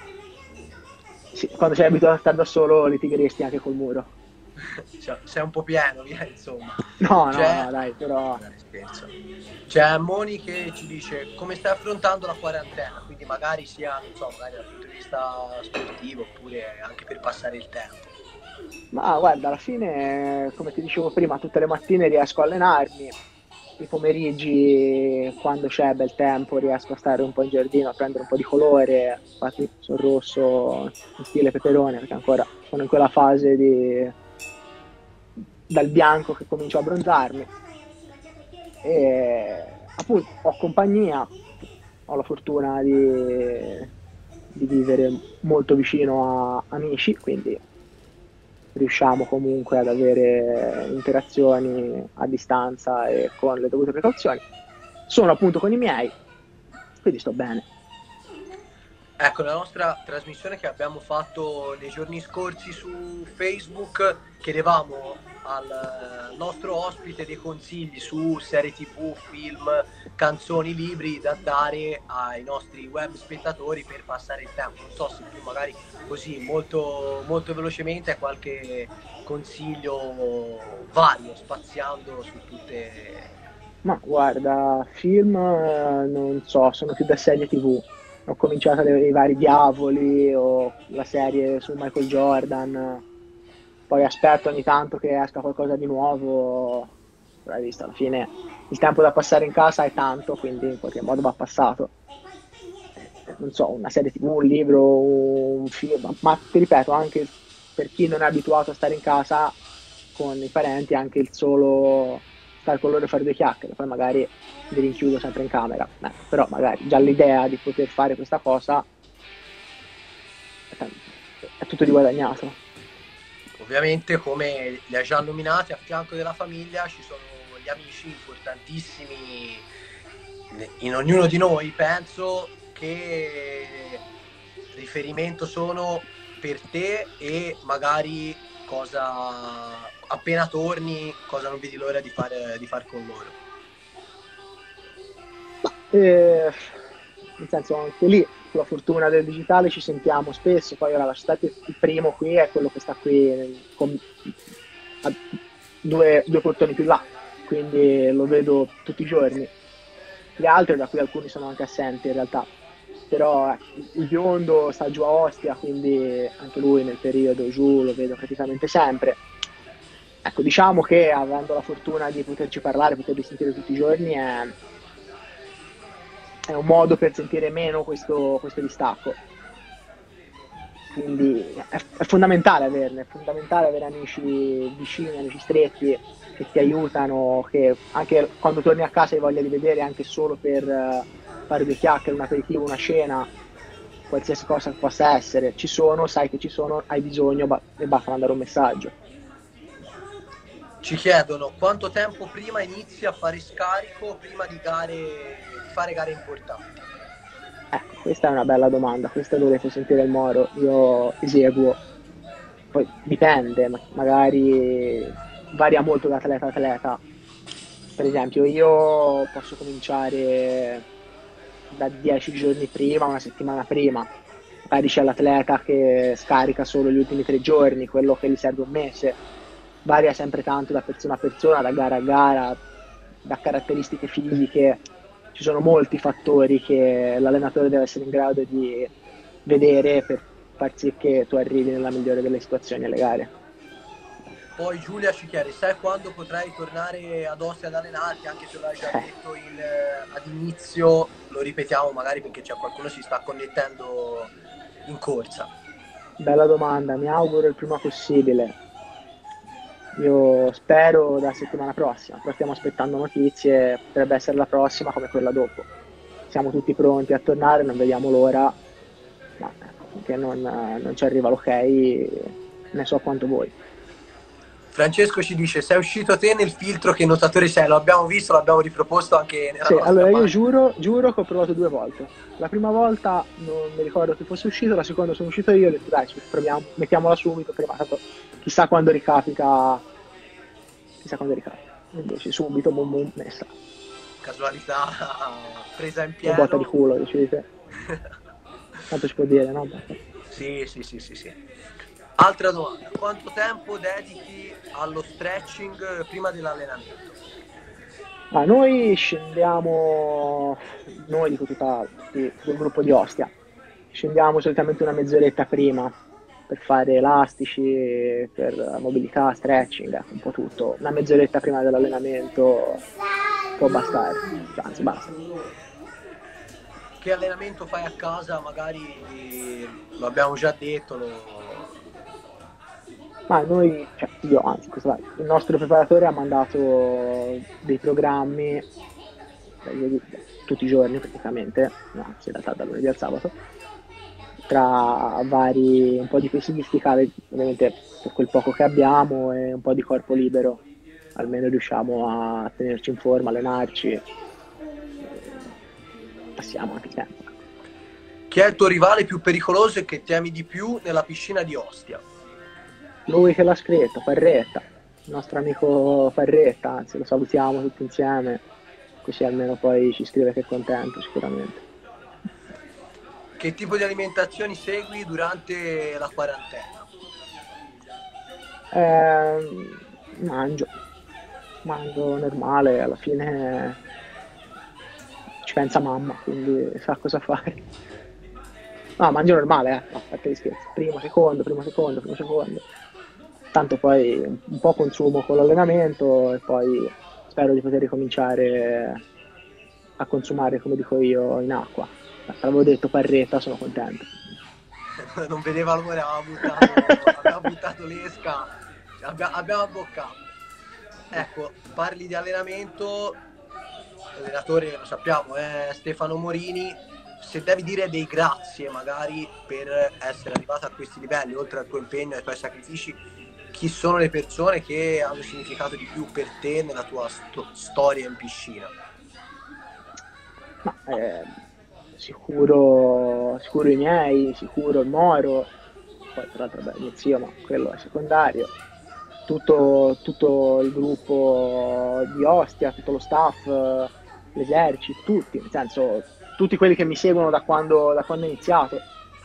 sì, quando sei abituato a stare da solo litigheresti anche col muro. cioè, sei un po' pieno, via, insomma. No, no, C'è, no, dai, però dai, scherzo. C'è Moni che ci dice come stai affrontando la quarantena, quindi magari sia, non so, magari dal punto di vista sportivo oppure anche per passare il tempo. ma guarda, alla fine, come ti dicevo prima, tutte le mattine riesco a allenarmi, i pomeriggi, quando c'è bel tempo, riesco a stare un po' in giardino, a prendere un po' di colore, infatti sono rosso in stile peperone, perché ancora sono in quella fase di, dal bianco che comincio a abbronzarmi. E appunto ho compagnia, ho la fortuna di, di vivere molto vicino a amici, quindi riusciamo comunque ad avere interazioni a distanza e con le dovute precauzioni. Sono appunto con i miei, quindi sto bene. Ecco, la nostra trasmissione che abbiamo fatto nei giorni scorsi su Facebook, chiedevamo al nostro ospite dei consigli su serie tivù, film, canzoni, libri da dare ai nostri web spettatori per passare il tempo. Non so se tu magari così molto, molto velocemente hai qualche consiglio vario, spaziando su tutte. Ma guarda, film eh, non so, sono più da serie T V. Ho cominciato le- i vari Diavoli o la serie su Michael Jordan, poi aspetto ogni tanto che esca qualcosa di nuovo. Però hai visto, alla fine il tempo da passare in casa è tanto, quindi in qualche modo va passato. Non so, una serie T V, un libro, un film, ma ti ripeto, anche per chi non è abituato a stare in casa con i parenti, anche il solo stare con loro e fare due chiacchiere, poi magari mi rinchiudo sempre in camera. Ecco, però magari già l'idea di poter fare questa cosa è, è tutto di guadagnato. Ovviamente, come li hai già nominati, a fianco della famiglia ci sono gli amici importantissimi in ognuno di noi, penso, che riferimento sono per te e magari cosa, appena torni, cosa non vedi l'ora di fare di far con loro. E, nel senso, anche lì, con la fortuna del digitale ci sentiamo spesso, poi ora la città il primo qui è quello che sta qui nel- con- a due, due portoni più là, quindi lo vedo tutti i giorni. Gli altri, da cui alcuni sono anche assenti in realtà, però ecco, il biondo sta giù a Ostia, quindi anche lui nel periodo giù lo vedo praticamente sempre. Ecco, diciamo che avendo la fortuna di poterci parlare, poterli sentire tutti i giorni, è, è un modo per sentire meno questo, questo distacco. Quindi è, è fondamentale averne, è fondamentale avere amici vicini, amici stretti che ti aiutano, che anche quando torni a casa hai voglia di vedere anche solo per eh, fare due chiacchiere, un aperitivo, una cena, qualsiasi cosa che possa essere, ci sono, sai che ci sono, hai bisogno ba- e basta mandare un messaggio. Ci chiedono quanto tempo prima inizi a fare scarico prima di gare, di fare gare importanti. Ecco, questa è una bella domanda, questa dovrete sentire il Moro, io eseguo, poi dipende, ma- magari varia molto da atleta a atleta. Per esempio, io posso cominciare da dieci giorni prima, una settimana prima. Magari c'è l'atleta che scarica solo gli ultimi tre giorni, quello che gli serve un mese. Varia sempre tanto da persona a persona, da gara a gara, da caratteristiche fisiche. Ci sono molti fattori che l'allenatore deve essere in grado di vedere per far sì che tu arrivi nella migliore delle situazioni alle gare. Poi Giulia ci chiede, sai quando potrai tornare ad Ostia ad allenarti, anche se lo hai già Eh, detto in, eh, ad inizio, lo ripetiamo magari perché c'è qualcuno che si sta connettendo in corsa. bella domanda, mi auguro il prima possibile. Io spero da settimana prossima, però stiamo aspettando notizie, potrebbe essere la prossima come quella dopo. Siamo tutti pronti a tornare, non vediamo l'ora, ma ecco, finché non, non ci arriva l'ok, ne so quanto voi. Francesco ci dice, sei uscito te nel filtro, che nuotatore sei? Lo abbiamo visto, l'abbiamo riproposto anche nella Sì, nostra allora io pagina. giuro, giuro che ho provato due volte. La prima volta non mi ricordo che fosse uscito, la seconda sono uscito io e ho detto dai, ci proviamo, mettiamola subito, prima, tanto chissà quando ricapita, chissà quando ricapita. Invece subito, boom boom, messa. Casualità presa in O botta di pieno. culo, decidete. Tanto si può dire, no? Sì, sì, sì, sì, sì. Altra domanda, quanto tempo dedichi allo stretching prima dell'allenamento? Ah, noi scendiamo, noi dico tutta, tutti- tutto il gruppo di Ostia, scendiamo solitamente una mezz'oretta prima per fare elastici, per mobilità, stretching, ecco, un po' tutto. Una mezz'oretta prima dell'allenamento può bastare, cioè, anzi basta. Che allenamento fai a casa? Magari lo abbiamo già detto, lo... Ma noi, cioè io, anzi, questo, vai, il nostro preparatore ha mandato dei programmi eh, tutti i giorni praticamente, no, anzi in realtà da lunedì al sabato, tra vari, un po' di pesistica, ovviamente per quel poco che abbiamo, e un po' di corpo libero, almeno riusciamo a tenerci in forma, allenarci, e passiamo anche il tempo. Chi è il tuo rivale più pericoloso e che temi di più nella piscina di Ostia? Lui che l'ha scritto, Parretta, il nostro amico Parretta, anzi lo salutiamo tutti insieme, così almeno poi ci scrive che è contento sicuramente. Che tipo di alimentazioni segui durante la quarantena? Eh, mangio, mangio normale, alla fine ci pensa mamma, quindi sa cosa fare. No, mangio normale, eh, no, a parte gli scherzi. Primo, secondo, primo, secondo, primo, secondo. Tanto poi un po' consumo con l'allenamento e poi spero di poter ricominciare a consumare, come dico io, in acqua. L'avevo detto Parretta, sono contento. Non vedeva l'ora, aveva buttato, aveva buttato l'esca, abbiamo, abbiamo abboccato. Ecco, parli di allenamento, l'allenatore lo sappiamo, è Stefano Morini. Se devi dire dei grazie magari per essere arrivato a questi livelli, oltre al tuo impegno e ai tuoi sacrifici, chi sono le persone che hanno significato di più per te nella tua sto- storia in piscina? Ma, eh, sicuro, sicuro i miei, sicuro il Moro, poi tra l'altro beh, mio zio, ma quello è secondario. Tutto, tutto il gruppo di Ostia, tutto lo staff, l'esercito, tutti, nel senso, tutti quelli che mi seguono da quando, da quando ho iniziato,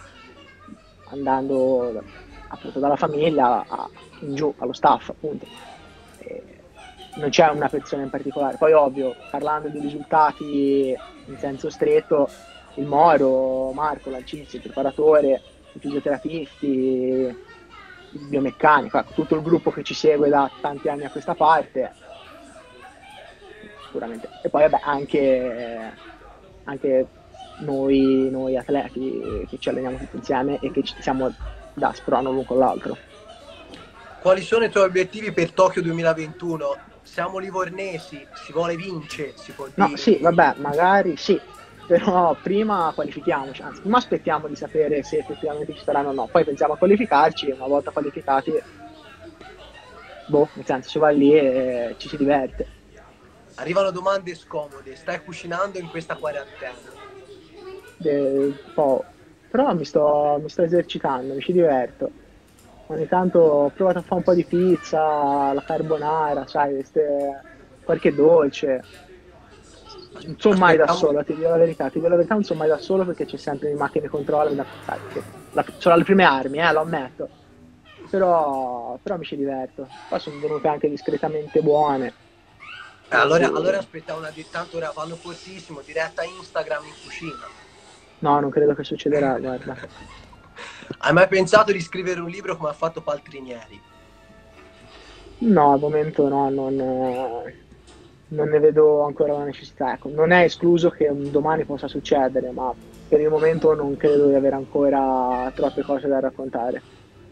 andando appunto dalla famiglia a, in giù allo staff, appunto. E non c'è una persona in particolare. Poi ovvio, parlando di risultati in senso stretto, il Moro, Marco, Lancizzi, il preparatore, i fisioterapisti, il biomeccanico, ecco, tutto il gruppo che ci segue da tanti anni a questa parte, sicuramente. E poi vabbè, anche, anche noi, noi atleti che ci alleniamo tutti insieme e che ci siamo da sprono l'uno con l'altro. Quali sono i tuoi obiettivi per Tokyo duemilaventuno? Siamo livornesi, si vuole vincere, si può No, dire. sì, vabbè, magari sì, però prima qualifichiamoci, anzi, prima aspettiamo di sapere se effettivamente ci saranno o no, poi pensiamo a qualificarci e una volta qualificati, boh, nel senso si va lì e ci si diverte. Arrivano domande scomode, stai cucinando in questa quarantena? De- po'. Però mi sto, mi sto esercitando, mi ci diverto. Ogni tanto ho provato a fare un po' di pizza, la carbonara, sai, queste- qualche dolce. Non sono mai da Aspettiamo, solo, ti dico la verità, ti dico la verità, non sono mai da solo perché c'è sempre le macchine controllo, da, sai, che la- sono alle prime armi, eh, lo ammetto. Però, però mi ci diverto. Poi sono venute anche discretamente buone, Eh, allora, quindi allora aspetta una di tanto ora vanno fortissimo, diretta Instagram in cucina. no, non credo che succederà, guarda. Hai mai pensato di scrivere un libro come ha fatto Paltrinieri? No, al momento no, non, eh, non ne vedo ancora la necessità. Ecco, non è escluso che un domani possa succedere, ma per il momento non credo di avere ancora troppe cose da raccontare.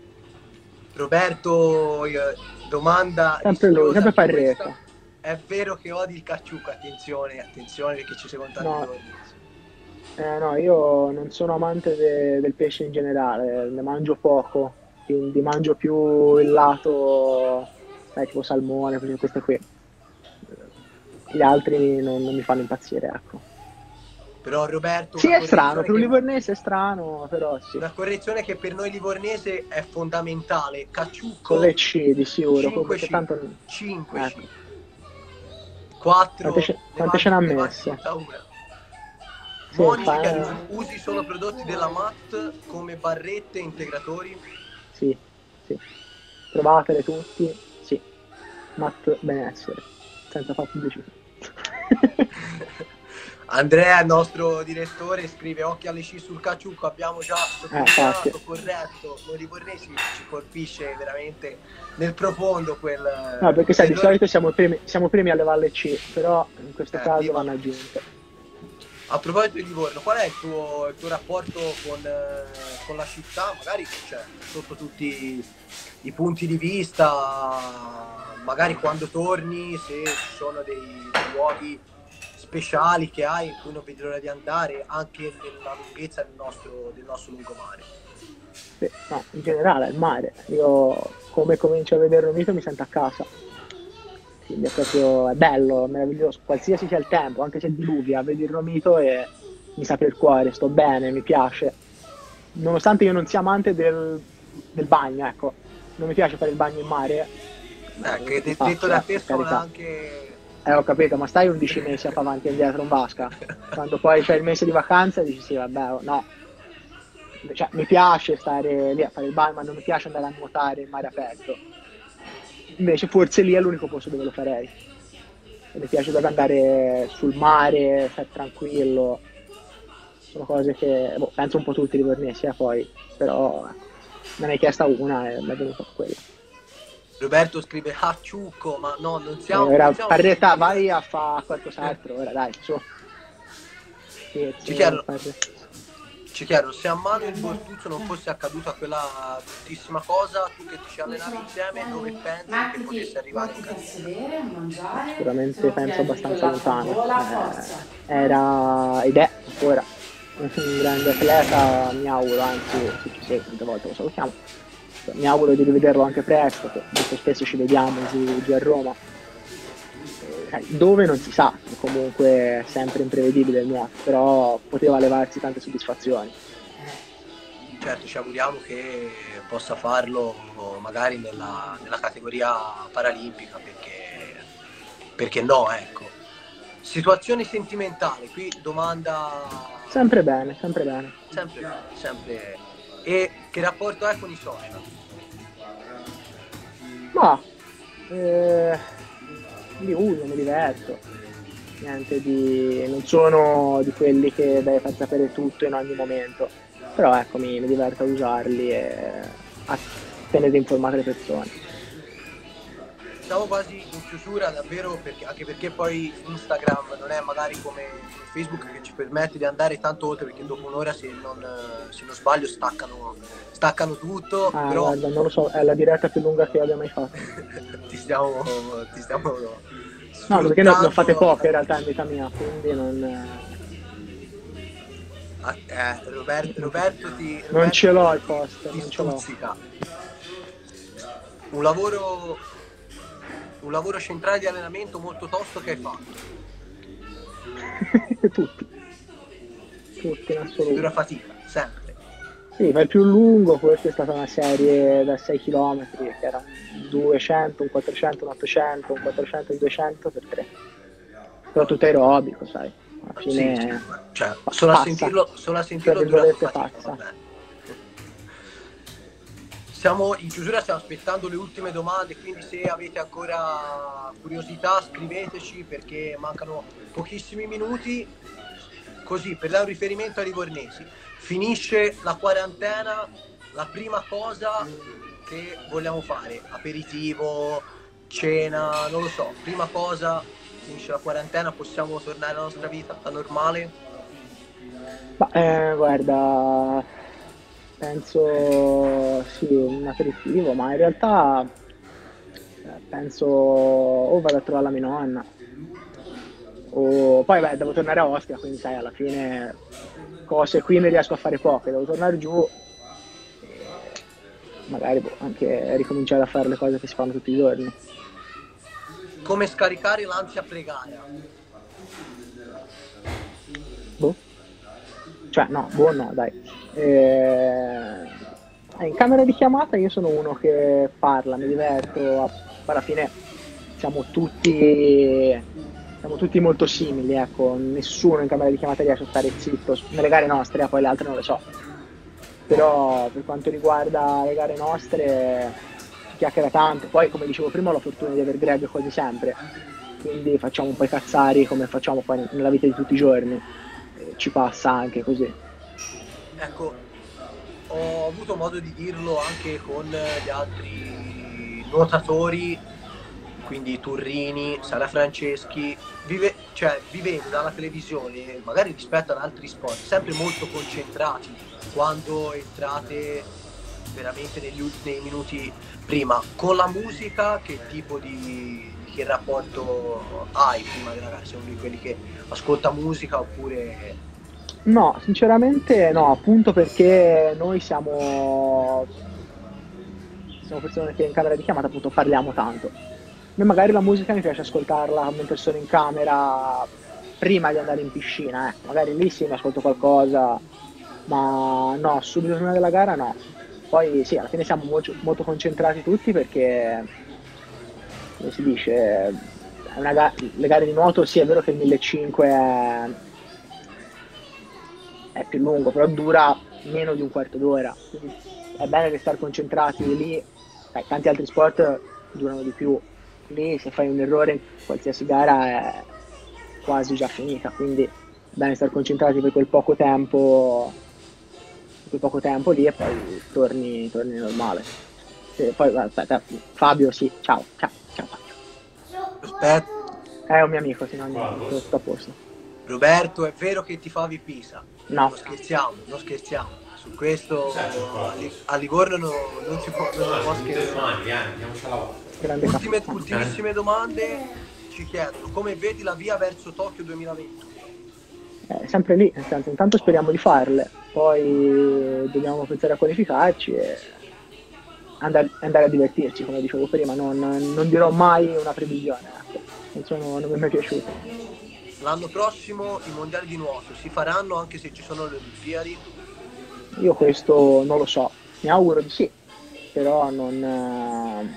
Roberto, eh, domanda Sempre lui, rischiosa sempre anche questa. Parretta. È vero che odi il cacciucco? Attenzione, attenzione perché ci seguono tanti No, livornesi. eh, no, io non sono amante de- del pesce in generale, ne mangio poco, quindi mangio più il lato, sai, tipo salmone, queste queste qui. Gli altri non, non mi fanno impazzire, ecco. Però Roberto, Sì, una è strano, correzione per un che, livornese è strano, però sì. una correzione che per noi livornese è fondamentale. Con le Cacciucco C di sicuro, cinque perché C, tanto... cinque C, Ecco, quante quattro ce, ne quante ce mangi, n'ha ne mangi messe? tutta una. Sì, Monica, fa... usi solo prodotti della M A T come barrette e integratori? Sì, sì. Provatele tutti, sì. Matt benessere, senza far pubblicità. Andrea, il nostro direttore, scrive occhi alle sci sul cacciucco, abbiamo già Eh, infatti. sottolineato, corretto, noi livornesi ci colpisce veramente nel profondo No, quel, perché sai, di quell'odore. solito siamo primi, siamo primi alle valle C, però in questo Eh, caso prima. vanno aggiunte. A proposito di Livorno, qual è il tuo, il tuo rapporto con, eh, con la città? Magari cioè, sotto tutti i punti di vista, magari quando torni, se ci sono dei, dei luoghi speciali che hai in cui non vedi l'ora di andare, anche nella lunghezza del nostro, del nostro lungomare. Sì, no, in generale è il mare. Io come comincio a vedere il mito mi sento a casa. Quindi è proprio è bello, meraviglioso, qualsiasi sia il tempo, anche se diluvia, vedi il romito e mi sa per il cuore, sto bene, mi piace. Nonostante io non sia amante del, del bagno, ecco, non mi piace fare il bagno in mare. Eh, che Si de- fa, detto da cioè, te per sono carità. anche... Eh, ho capito, ma stai undici mesi a fare avanti e indietro in vasca. Quando poi c'è il mese di vacanza dici sì, vabbè, oh, no. Cioè, mi piace stare lì a fare il bagno, ma non mi piace andare a nuotare in mare aperto. Invece forse lì è l'unico posto dove lo farei. E mi piace proprio andare sul mare, stare tranquillo. Sono cose che boh, penso un po' tutti i livornesi, eh, poi, però ecco, me ne hai chiesta una e mi è venuta quella. Roberto scrive ah ciucco, ma no, non E siamo, non ora, siamo Parretta, ciucchi. vai a fare qualcos'altro, ora dai, su. Ci Scherzo, chiedono, Parre. ci chiedono se a mano il Bortuzzo non fosse accaduta quella bruttissima cosa, tu che ti ci allenavi insieme, dove pensi che potesse Mettiti, arrivare in mettiti a carriera? sedere, a mangiare, se Sicuramente no penso piangi con abbastanza l'acqua in lontano. gola, Eh, forza. era ed è ancora un grande atleta, mi auguro, anzi, se ci sei, tante volte lo salutiamo. Mi auguro di rivederlo anche presto, che molto spesso ci vediamo giù, giù a Roma. Eh, dove non si sa, comunque è sempre imprevedibile il nuoto, però poteva levarsi tante soddisfazioni. Certo, ci auguriamo che possa farlo magari nella, nella categoria paralimpica, perché, perché no, ecco. Situazione sentimentale, qui domanda Sempre bene, sempre bene. sempre, sempre. E che rapporto hai con i social? Ma eh, mi uso, mi diverto. Niente di... non sono di quelli che deve far sapere tutto in ogni momento. Però ecco, mi, mi diverto a usarli e a tenere informate le persone. Siamo quasi in chiusura davvero, perché, anche perché poi Instagram non è magari come, come Facebook che ci permette di andare tanto oltre, perché dopo un'ora se non, se non sbaglio staccano, staccano tutto, Ah, però guarda, non lo so, è la diretta più lunga che abbia mai fatto. ti stiamo, ti stiamo No, perché ne, ne ho fatte sfruttando. poche in realtà in vita mia, quindi non... Ah, eh, Roberto, Roberto ti, Non Roberto ce l'ho il ti, post, ti non ce l'ho. stuzzica. Un lavoro, un lavoro centrale di allenamento molto tosto che hai fatto. Tutti, tutti in Dura assoluto. fatica, sempre. Sì, ma il più lungo, questa è stata una serie da sei chilometri, che era un duecento, un quattrocento, un ottocento, un quattrocento, un duecento per tre. Però tutto aerobico, sai. Alla Sì, sì, fine cioè, pa- solo a passa, sentirlo, solo a tra sentirlo dura virgolette fatica, passa. vabbè. Siamo in chiusura, stiamo aspettando le ultime domande, quindi se avete ancora curiosità scriveteci, perché mancano pochissimi minuti. Così, per dare un riferimento ai livornesi, finisce la quarantena, la prima cosa che vogliamo fare, aperitivo, cena, non lo so, prima cosa, finisce la quarantena, possiamo tornare alla nostra vita normale? Ma eh, guarda, penso sì, un aperitivo, ma in realtà eh, penso o vado a trovare la mia nonna, o poi beh, devo tornare a Ostia, quindi sai, alla fine cose qui ne riesco a fare poche, devo tornare giù e magari boh, anche ricominciare a fare le cose che si fanno tutti i giorni. Come scaricare l'ansia pre-gara? Boh. Cioè, no, boh, no, dai. Eh, in camera di chiamata io sono uno che parla, mi diverto, a- alla fine siamo tutti, siamo tutti molto simili, ecco, nessuno in camera di chiamata riesce a stare zitto, nelle gare nostre, eh, poi le altre non le so. Però per quanto riguarda le gare nostre si chiacchiera tanto, poi come dicevo prima ho la fortuna di aver Greg quasi sempre, quindi facciamo un po' i cazzari come facciamo poi nella vita di tutti i giorni, e ci passa anche così. Ecco, ho avuto modo di dirlo anche con gli altri nuotatori, quindi Turrini, Sara Franceschi, vive, cioè, vivendo dalla televisione, magari rispetto ad altri sport, sempre molto concentrati quando entrate veramente negli ultimi minuti prima. Con la musica, che tipo di, di che rapporto hai prima della gara? Sei uno di quelli che ascolta musica oppure... No, sinceramente no, appunto perché noi siamo, siamo persone che in camera di chiamata appunto parliamo tanto. A me magari la musica mi piace ascoltarla mentre sono in camera, prima di andare in piscina, eh. Magari lì sì mi ascolto qualcosa, ma no, subito prima della gara no. Poi sì, alla fine siamo molto, molto concentrati tutti perché, come si dice, è una ga- le gare di nuoto sì è vero che il millecinquecento è, è più lungo, però dura meno di un quarto d'ora, quindi è bene restare concentrati lì. Dai, tanti altri sport durano di più, lì se fai un errore in qualsiasi gara è quasi già finita, quindi è bene stare concentrati per quel poco tempo, per quel poco tempo lì e poi torni, torni normale. E poi aspetta, Fabio, sì, ciao, ciao, ciao Fabio. Aspetta, È un mio amico, se no non sto a posto. Roberto, è vero che tifavi Pisa? No. Non scherziamo, non scherziamo. Su questo a Li- a Livorno no- non si può, non si può scherzare. Grande Ultime, capo. ultimissime domande ci chiedono come vedi la via verso Tokyo duemilaventi? Eh, sempre lì, nel senso, intanto speriamo di farle, poi dobbiamo pensare a qualificarci e andare, andare a divertirci, come dicevo prima, non, non dirò mai una previsione, ecco. non, sono, non mi è mai piaciuto. L'anno prossimo i mondiali di nuoto si faranno anche se ci sono le Olimpiadi? Io questo non lo so, mi auguro di sì, però non, eh,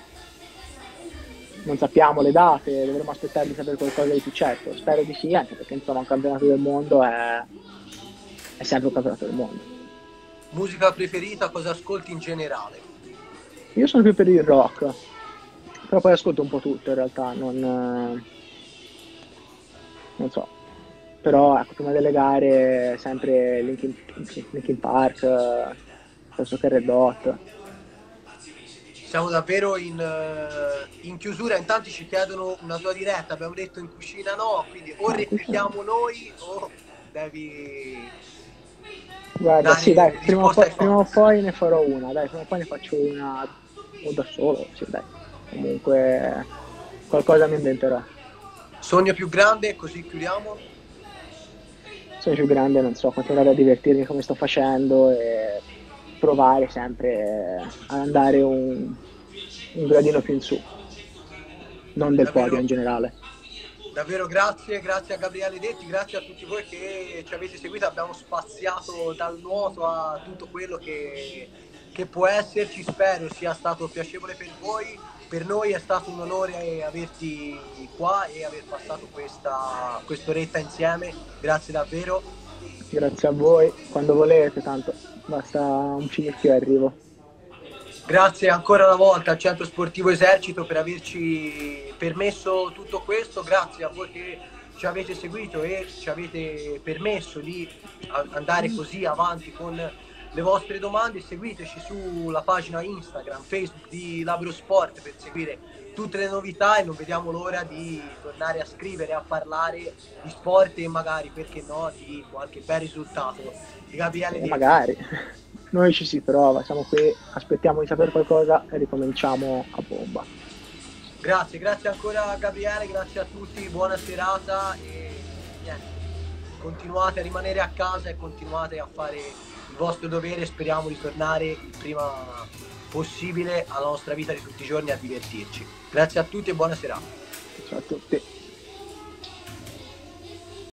non sappiamo le date, dovremo aspettare di sapere qualcosa di più certo. Spero di sì, anche perché insomma un campionato del mondo è, è sempre un campionato del mondo. Musica preferita, cosa ascolti in generale? Io sono più per il rock, però poi ascolto un po' tutto in realtà, non, eh, non so. Però ecco, prima delle gare sempre Linkin, Linkin Park, eh, penso che Red Hot. Siamo davvero in, eh, in chiusura, in tanti ci chiedono una tua diretta, abbiamo detto in cucina no, quindi o No, replichiamo noi o devi Guarda, dare sì, dai, prima o, risposta poi, ai prima o fans. poi ne farò una, dai, prima o poi ne faccio una o da solo, sì, dai. Comunque qualcosa mi inventerò. Sogno più grande, così chiudiamo. Sono più grande, non so, continuare a divertirmi come sto facendo e provare sempre ad andare un, un gradino più in su, non del Davvero, podio in generale. davvero grazie, grazie a Gabriele Detti, grazie a tutti voi che ci avete seguito, abbiamo spaziato dal nuoto a tutto quello che, che può esserci, spero sia stato piacevole per voi, per noi è stato un onore averti qua e aver passato questa quest'oretta insieme, grazie davvero. Grazie a voi, quando volete, tanto basta un cinicchio e arrivo. Grazie ancora una volta al Centro Sportivo Esercito per averci permesso tutto questo, grazie a voi che ci avete seguito e ci avete permesso di andare così avanti con le vostre domande. Seguiteci sulla pagina Instagram, Facebook di Labro Sport per seguire tutte le novità e non vediamo l'ora di tornare a scrivere, a parlare di sport e magari, perché no, di qualche bel risultato di Gabriele E Detti. magari noi ci si prova, siamo qui, aspettiamo di sapere qualcosa e ricominciamo a bomba. Grazie, grazie ancora a Gabriele, grazie a tutti, buona serata e niente, continuate a rimanere a casa e continuate a fare il vostro dovere, speriamo di tornare il prima possibile alla nostra vita di tutti i giorni a divertirci. Grazie a tutti e buona serata. Ciao a tutti.